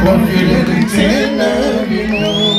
kwa vile tena vino.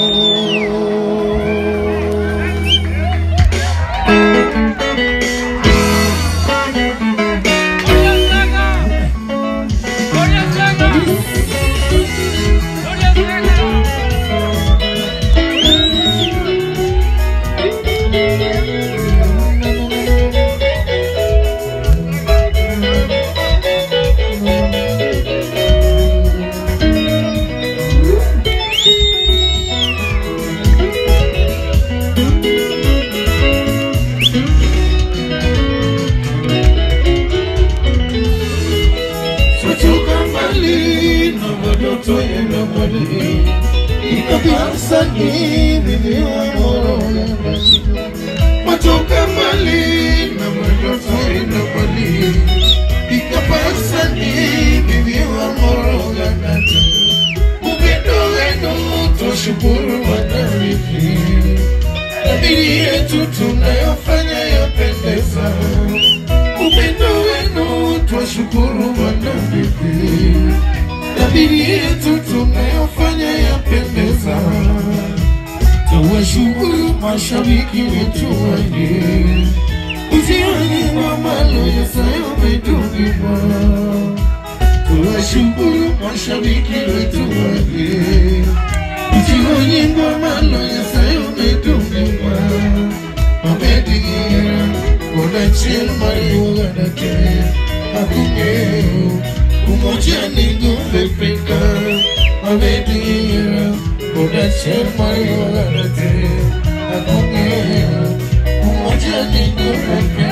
Matoka mbali na madoto inabali ikapasa ni bibi wa moroga nati upendo wenu twashukuru wanarithi nabili yetu tunayofanya yapendeza upendo wenu twashukuru wanarithi nabili yetu tunayofanya yapendeza. Tuwashukuru mashabiki wetu wengi usioni mamalo ya sayo metukiwa. Tuwashukuru mashabiki wetu wengi usioni mamalo ya sayo metukiwa. Mametingira kuna chelo mariwa ganake akungeo umoja ningume peka. Mametingira kuna chelo mariwa ganake akungeo umoja ningume peka.